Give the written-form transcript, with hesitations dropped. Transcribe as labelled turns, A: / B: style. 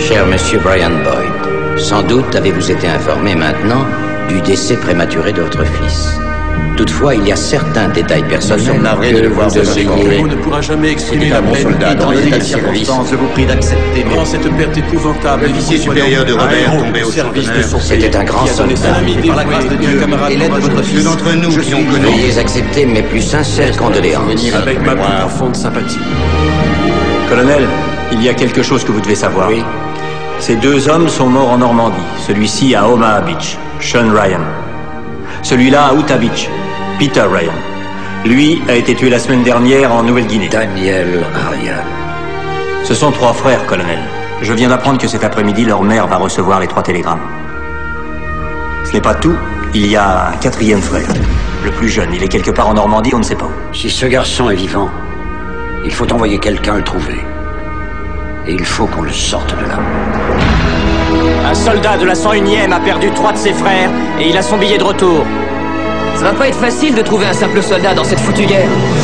A: Cher monsieur Brian Boyd, sans doute avez-vous été informé maintenant du décès prématuré de votre fils. Toutefois, il y a certains détails personnels que vous devriez...
B: On ne pourra jamais exprimer la
C: bon soldat dans l'état de service.
D: Je vous prie d'accepter
B: Durant cette perte épouvantable,
C: L'officier supérieur de Robert tombé au service de son
A: C'était un grand soldat.
D: par la grâce de Dieu et l'aide de votre
C: Ceux
D: fils.
C: d'entre nous qui ont connu
A: Veuillez accepter mes plus sincères condoléances.
B: avec ma plus profonde sympathie.
E: Colonel, il y a quelque chose que vous devez savoir.
A: Oui.
E: Ces deux hommes sont morts en Normandie. Celui-ci à Omaha Beach, Sean Ryan. Celui-là à Utah Beach, Peter Ryan. Lui a été tué la semaine dernière en Nouvelle-Guinée.
A: Daniel Ryan.
E: Ce sont trois frères, colonel. Je viens d'apprendre que cet après-midi, leur mère va recevoir les 3 télégrammes. Ce n'est pas tout. Il y a un 4e frère. Le plus jeune. Il est quelque part en Normandie, on ne sait pas où.
F: Si ce garçon est vivant, il faut envoyer quelqu'un le trouver. Et il faut qu'on le sorte de là.
G: Un soldat de la 101e a perdu 3 de ses frères et il a son billet de retour.
H: Ça va pas être facile de trouver un simple soldat dans cette foutue guerre.